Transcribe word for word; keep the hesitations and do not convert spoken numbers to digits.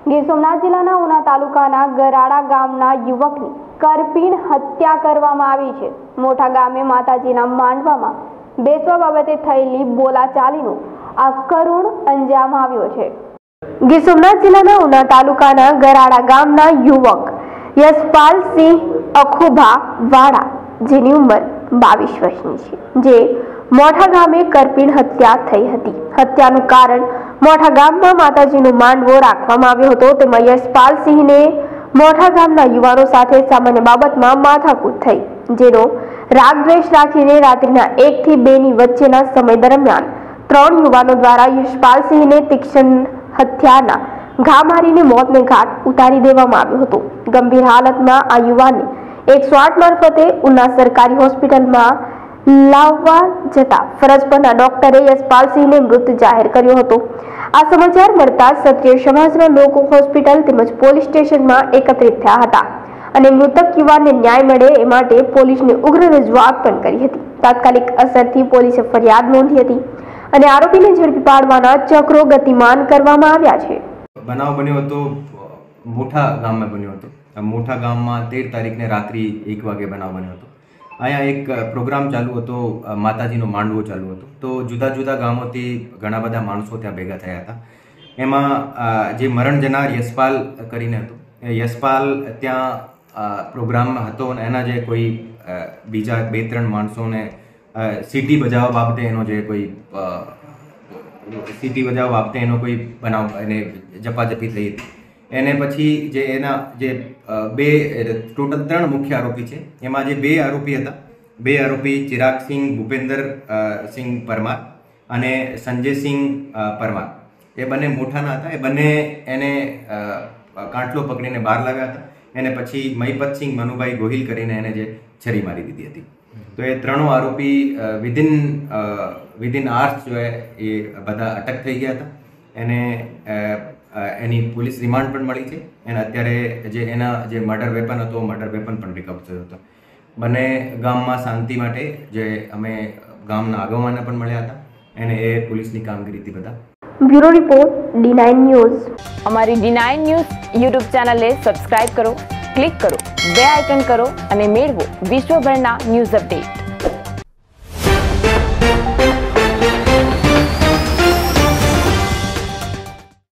ગીર સોમનાથ જિલ્લાના ઉના તાલુકાના ગરાડા ગામના યુવકની કરપીણ હત્યા કરવામાં આવી છે। મોટા ગામે માતાજીના માંડવામાં બેસવા બાબતે થયેલી બોલાચાલીનો આ કરુણ અંજામ આવ્યો છે। ગીર સોમનાથ જિલ્લાના ઉના તાલુકાના ગરાડા ગામના યુવક યશપાલસિંહ અખુભા વાડા, જેની ઉંમર બાવીસ વર્ષની છે, જે મોટા ગામે કરપીણ હત્યા થઈ હતી। હત્યાનું કારણ મોટા ગામમાં માતાજીનો માંડવો રાખવામાં આવ્યો હતો। તેમાં યશપાલસિંહને મોટા ગામના યુવાનો સાથે સામાન્ય બાબતમાં માથાકૂટ થઈ, જેનો રાગદ્વેષ રાખીને રાત્રિના એક થી બે ની વચ્ચેના સમય દરમિયાન ત્રણ યુવાનો દ્વારા યશપાલસિંહને તીક્ષ્ણ હત્યાના ઘા મારીને મોતને ઘાટ ઉતારી દેવામાં આવ્યો હતો। ગંભીર હાલતમાં આ યુવાનને એકસો આઠ મારફતે ઉના સરકારી હોસ્પિટલમાં લાવવા જતા ફરજ પરના ડોક્ટરે યશપાલસિંહને મૃત જાહેર કર્યો હતો। આ સમાચાર મળતા ક્ષત્રિય સમાજના લોકો હોસ્પિટલ તેમજ પોલીસ સ્ટેશનમાં એકત્રિત થયા હતા અને મૃતક યુવાનને ન્યાય મળે એ માટે પોલીસને ઉગ્ર રજૂઆત પણ કરી હતી। તાત્કાલિક અસરથી પોલીસે ફરિયાદ નોંધી હતી અને આરોપીને ઝડપી પાડવાના ચક્રો ગતિમાન કરવામાં આવ્યા છે। બનાવ બન્યો હતો મોટા ગામમાં બન્યો હતો। મોટા ગામમાં તેર તારીખને રાત્રિ એક વાગે બનાવ બન્યો હતો। અહીંયા એક પ્રોગ્રામ ચાલુ હતો, માતાજીનો માંડવો ચાલુ હતો, તો જુદા જુદા ગામોથી ઘણા બધા માણસો ત્યાં ભેગા થયા હતા। એમાં જે મરણ જનાર યશપાલ કરીને હતો, એ યશપાલ ત્યાં પ્રોગ્રામમાં હતો અને એના જે કોઈ બીજા બે ત્રણ માણસોને સીટી બજાવવા બાબતે એનો જે કોઈ સીટી બજાવવા બાબતે એનો કોઈ બનાવ એને ઝપાઝપી થઈ હતી। એને પછી જે એના જે બે ટોટલ ત્રણ મુખ્ય આરોપી છે, એમાં જે બે આરોપી હતા, બે આરોપી ચિરાગસિંહ ભૂપેન્દ્ર સિંહ પરમાર અને સંજયસિંહ પરમાર, એ બંને મોઠાના હતા। એ બંને એને કાંટલો પકડીને બહાર લાવ્યા હતા। એને પછી મહિપતસિંહ મનુભાઈ ગોહિલ કરીને એને જે છરી મારી દીધી હતી। તો એ ત્રણો આરોપી વિધિન વિધિન આર્સ જો એ બધા અટક થઈ ગયા હતા। એને એની પોલીસ રિમાન્ડ પણ મળી છે અને અત્યારે જે એના જે મર્ડર વેપન હતો, મર્ડર વેપન પણ રિકવર થયો હતો। બંને ગામમાં શાંતિ માટે જે અમે ગામના આગેવાનોને પણ મળ્યા હતા અને એ પોલીસની કામગીરીથી બધા। Bureau report D nine news. અમારી ડી નાઇન ન્યૂઝ યુટ્યુબ ચેનલને સબસ્ક્રાઇબ કરો, ક્લિક કરો, બે આઇકન કરો અને મેળવો વિશ્વભરના ન્યૂઝ અપડેટ।